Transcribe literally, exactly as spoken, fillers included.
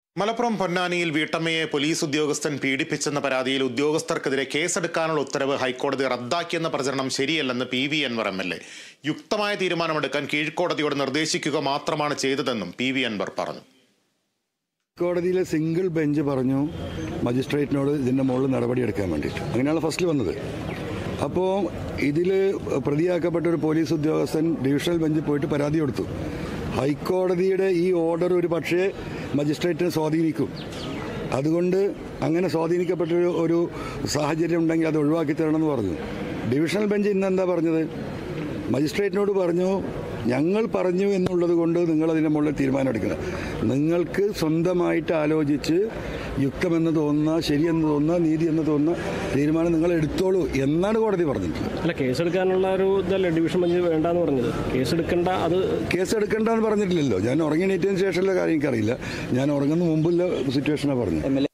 മലപ്പുറം പൊന്നാനിയിൽ വീട്ടമ്മയെ പോലീസ് ഉദ്യോഗസ്ഥൻ പീഡിപ്പിച്ചെന്ന പരാതിയിൽ ഉദ്യോഗസ്ഥർക്കെതിരെ കേസെടുക്കാനുള്ള ഉത്തരവ് ഹൈക്കോടതി റദ്ദാക്കിയെന്ന പ്രചരണം ശരിയല്ലെന്ന് P V Anvar M L A. യുക്തമായ തീരുമാനമെടുക്കാൻ കീഴ്ക്കോടതിയോട് നിർദ്ദേശിക്കുക മാത്രമാണ് ചെയ്തതെന്നും പി വി അൻവർ പറഞ്ഞു. കോടതിയിലെ സിംഗിൾ ബെഞ്ച് പറഞ്ഞു മജിസ്ട്രേറ്റിനോട് ഇതിൻ്റെ മുകളിൽ നടപടിയെടുക്കാൻ വേണ്ടിയിട്ട്. അങ്ങനെയാണ് ഫസ്റ്റിൽ വന്നത്. അപ്പോൾ ഇതിൽ പ്രതിയാക്കപ്പെട്ട ഒരു പോലീസ് ഉദ്യോഗസ്ഥൻ ഡിവിഷണൽ ബെഞ്ചിൽ പോയിട്ട് പരാതി കൊടുത്തു. ഹൈക്കോടതിയുടെ ഈ ഓർഡർ ഒരു പക്ഷേ മജിസ്ട്രേറ്റിനെ സ്വാധീനിക്കും. അതുകൊണ്ട് അങ്ങനെ സ്വാധീനിക്കപ്പെട്ട ഒരു സാഹചര്യം ഉണ്ടെങ്കിൽ അത് ഒഴിവാക്കി തരണമെന്ന് പറഞ്ഞു. ഡിവിഷണൽ ബെഞ്ച് ഇന്ന് എന്താ പറഞ്ഞത്? മജിസ്ട്രേറ്റിനോട് പറഞ്ഞു, ഞങ്ങൾ പറഞ്ഞു എന്നുള്ളത് കൊണ്ട് നിങ്ങൾ അതിൻ്റെ മുകളിൽ തീരുമാനമെടുക്കണം. നിങ്ങൾക്ക് സ്വന്തമായിട്ട് ആലോചിച്ച് യുക്തമെന്ന് തോന്നുന്ന, ശരിയെന്ന് തോന്നുന്ന, നീതി എന്ന് തോന്നുന്ന തീരുമാനം നിങ്ങൾ എടുത്തോളൂ എന്നാണ് കോടതി പറഞ്ഞിട്ടുള്ളത്. അല്ല, കേസെടുക്കാനുള്ള ഒരു ഇതല്ലേ ഡിവിഷൻ ബെഞ്ച് വേണ്ടെന്ന് പറഞ്ഞത്? കേസെടുക്കണ്ട, അത് കേസെടുക്കണ്ടെന്ന് പറഞ്ഞിട്ടില്ലല്ലോ. ഞാൻ ഉറങ്ങി എണീറ്റതിന് ശേഷമുള്ള കാര്യം എനിക്കറിയില്ല. ഞാൻ ഉറങ്ങുന്ന മുമ്പുള്ള സിറ്റുവേഷനാണ് പറഞ്ഞത്.